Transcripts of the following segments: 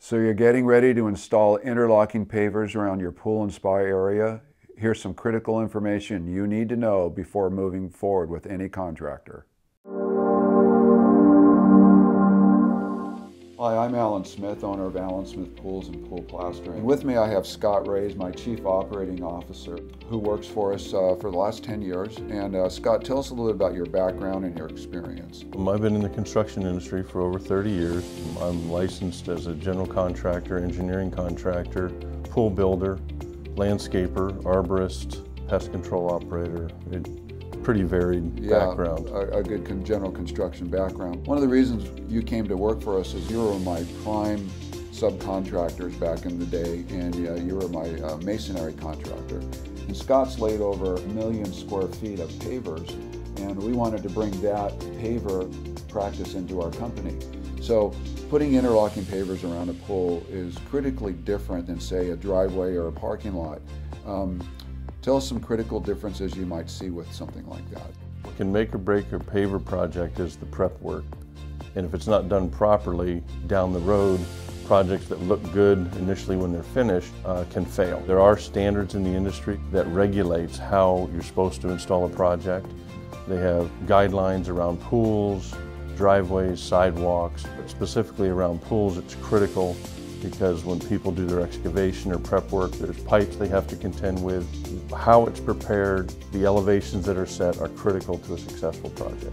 So you're getting ready to install interlocking pavers around your pool and spa area. Here's some critical information you need to know before moving forward with any contractor. Hi, I'm Alan Smith, owner of Alan Smith Pools and Pool Plastering. And with me I have Scott Raze, my Chief Operating Officer, who works for us for the last 10 years. And Scott, tell us a little bit about your background and your experience. I've been in the construction industry for over 30 years. I'm licensed as a general contractor, engineering contractor, pool builder, landscaper, arborist, pest control operator. Pretty varied background. A good general construction background. One of the reasons you came to work for us is you were my prime subcontractors back in the day, and you were my masonry contractor. And Scott's laid over 1 million square feet of pavers, and we wanted to bring that paver practice into our company. So putting interlocking pavers around a pool is critically different than, say, a driveway or a parking lot. Tell us some critical differences you might see with something like that. What can make or break a paver project is the prep work. And if it's not done properly, down the road, projects that look good initially when they're finished can fail. There are standards in the industry that regulates how you're supposed to install a project. They have guidelines around pools, driveways, sidewalks, but specifically around pools it's critical because when people do their excavation or prep work, there's pipes they have to contend with. How it's prepared, the elevations that are set are critical to a successful project.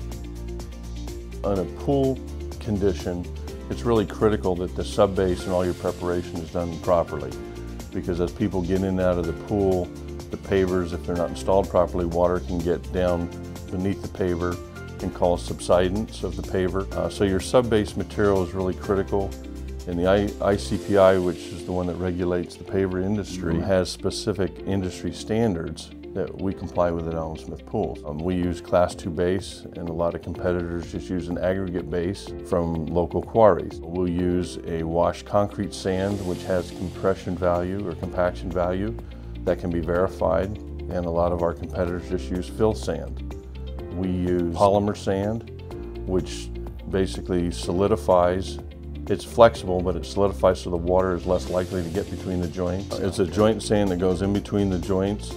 On a pool condition, it's really critical that the subbase and all your preparation is done properly, because as people get in and out of the pool, the pavers, if they're not installed properly, water can get down beneath the paver and cause subsidence of the paver. So your subbase material is really critical. And the ICPI, which is the one that regulates the paver industry, has specific industry standards that we comply with at Alan Smith Pools. We use Class 2 base, and a lot of competitors just use an aggregate base from local quarries. We'll use a washed concrete sand, which has compression value or compaction value that can be verified, and a lot of our competitors just use fill sand. We use polymer sand, which basically solidifies. It's flexible, but it solidifies so the water is less likely to get between the joints. It's a joint sand that goes in between the joints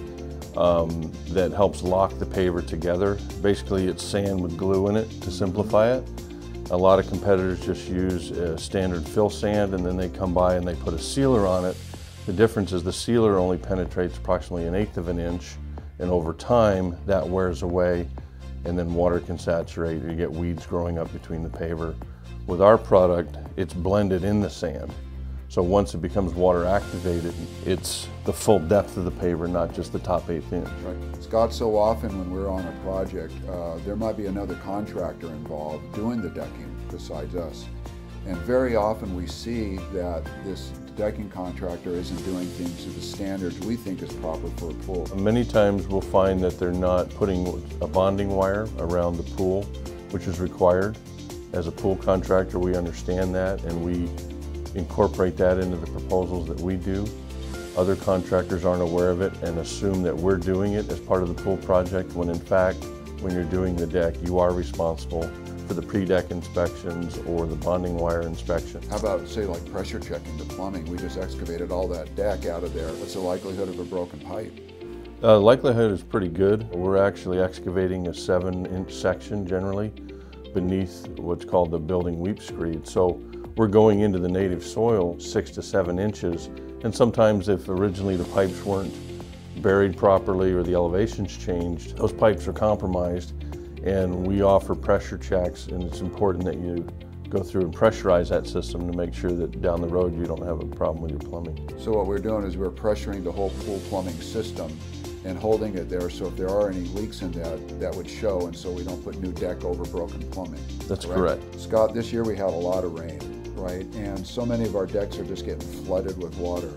that helps lock the paver together. Basically, it's sand with glue in it to simplify it. A lot of competitors just use a standard fill sand, and then they come by and they put a sealer on it. The difference is the sealer only penetrates approximately 1/8 of an inch, and over time that wears away, and then water can saturate, or you get weeds growing up between the paver. With our product, it's blended in the sand. So once it becomes water activated, it's the full depth of the paver, not just the top 1/8 inch. Right. Scott, so often when we're on a project, there might be another contractor involved doing the decking besides us. And very often we see that this decking contractor isn't doing things to the standards we think is proper for a pool. Many times we'll find that they're not putting a bonding wire around the pool, which is required. As a pool contractor, we understand that, and we incorporate that into the proposals that we do. Other contractors aren't aware of it and assume that we're doing it as part of the pool project, when in fact, when you're doing the deck, you are responsible for the pre-deck inspections or the bonding wire inspection. How about, say, like pressure checking the plumbing? We just excavated all that deck out of there. What's the likelihood of a broken pipe? Likelihood is pretty good. We're actually excavating a 7-inch section generally beneath what's called the building weep screed. So we're going into the native soil 6 to 7 inches, and sometimes if originally the pipes weren't buried properly or the elevations changed, those pipes are compromised, and we offer pressure checks, and it's important that you go through and pressurize that system to make sure that down the road you don't have a problem with your plumbing. So what we're doing is we're pressuring the whole pool plumbing system and holding it there, so if there are any leaks in that would show, and so we don't put new deck over broken plumbing. That's correct. Scott, this year we had a lot of rain, right? And so many of our decks are just getting flooded with water.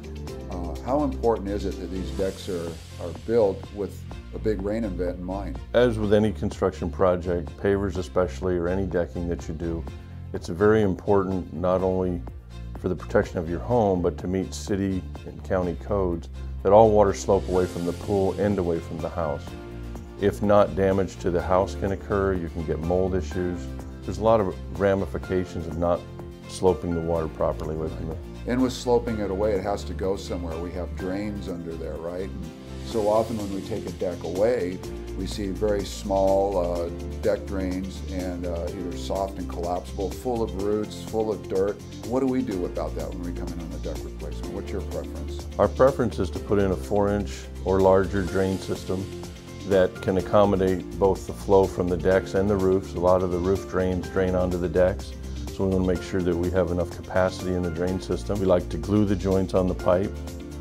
How important is it that these decks are built with a big rain event in mind? As with any construction project, pavers especially, or any decking that you do, it's very important not only for the protection of your home, but to meet city and county codes, that all water slope away from the pool and away from the house. If not, damage to the house can occur. You can get mold issues. There's a lot of ramifications of not sloping the water properly away from the... And with sloping it away, it has to go somewhere. We have drains under there, right? And so often when we take a deck away, we see very small deck drains and either soft and collapsible, full of roots, full of dirt. What do we do about that when we come in on a deck replacement? What's your preference? Our preference is to put in a 4-inch or larger drain system that can accommodate both the flow from the decks and the roofs. A lot of the roof drains drain onto the decks, so we want to make sure that we have enough capacity in the drain system. We like to glue the joints on the pipe.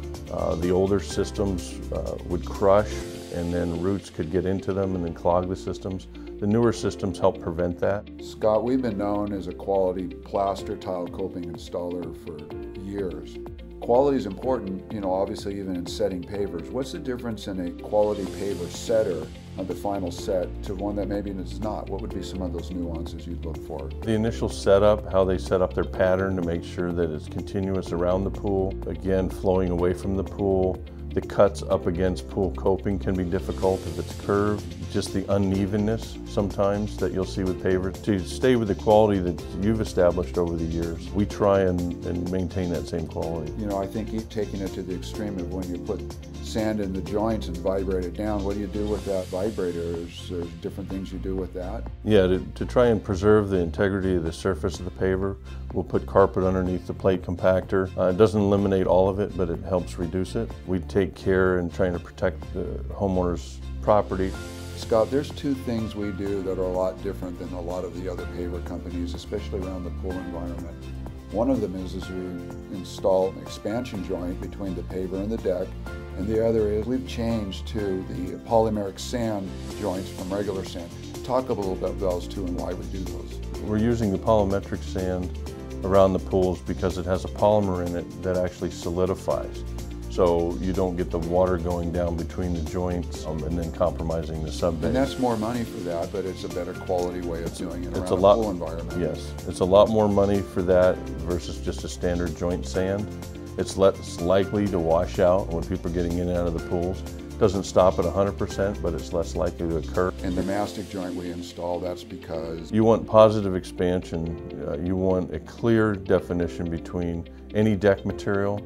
The older systems would crush, and then roots could get into them and then clog the systems. The newer systems help prevent that. Scott, we've been known as a quality plaster tile coping installer for years. Quality is important, you know, obviously even in setting pavers. What's the difference in a quality paver setter on the final set to one that maybe is not? What would be some of those nuances you'd look for? The initial setup, how they set up their pattern to make sure that it's continuous around the pool, again flowing away from the pool. The cuts up against pool coping can be difficult if it's curved. Just the unevenness sometimes that you'll see with pavers. To stay with the quality that you've established over the years, we try and maintain that same quality. You know, I think you're taking it to the extreme of when you put sand in the joints and vibrate it down. What do you do with that vibrator? Is there different things you do with that? Yeah, to try and preserve the integrity of the surface of the paver, we'll put carpet underneath the plate compactor. It doesn't eliminate all of it, but it helps reduce it. We take care in trying to protect the homeowner's property. Scott, there's two things we do that are a lot different than a lot of the other paver companies, especially around the pool environment. One of them is we install an expansion joint between the paver and the deck, and the other is we've changed to the polymeric sand joints from regular sand. Talk a little bit about those two and why we do those. We're using the polymetric sand around the pools because it has a polymer in it that actually solidifies. So you don't get the water going down between the joints and then compromising the subbase. And that's more money for that, but it's a better quality way of doing it around a pool environment. Yes, it's a lot more money for that versus just a standard joint sand. It's less likely to wash out when people are getting in and out of the pools. Doesn't stop at 100%, but it's less likely to occur. And the mastic joint we install, that's because? You want positive expansion. You want a clear definition between any deck material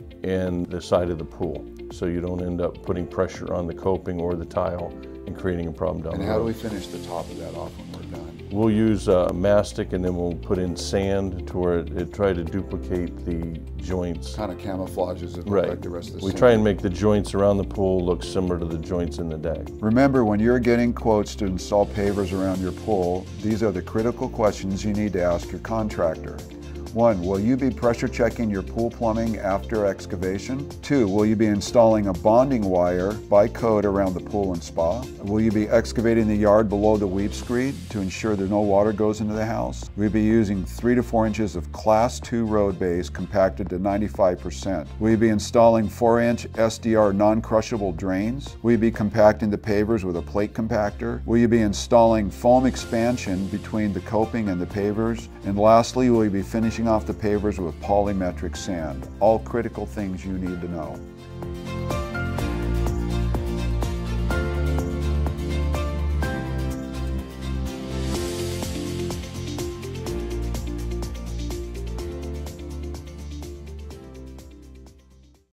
and the side of the pool, so you don't end up putting pressure on the coping or the tile and creating a problem down the road. And how do we finish the top of that off when we're done? We'll use mastic, and then we'll put in sand to where it try to duplicate the joints. Kind of camouflages it right. Like the rest of the We sand. try and make the joints around the pool look similar to the joints in the deck. Remember, when you're getting quotes to install pavers around your pool, these are the critical questions you need to ask your contractor. 1, will you be pressure checking your pool plumbing after excavation? 2, will you be installing a bonding wire by code around the pool and spa? Will you be excavating the yard below the weep screed to ensure that no water goes into the house? Will you be using 3 to 4 inches of Class 2 road base compacted to 95%? Will you be installing 4-inch SDR non-crushable drains? Will you be compacting the pavers with a plate compactor? Will you be installing foam expansion between the coping and the pavers? And lastly, will you be finishing off the pavers with polymetric sand? All critical things you need to know.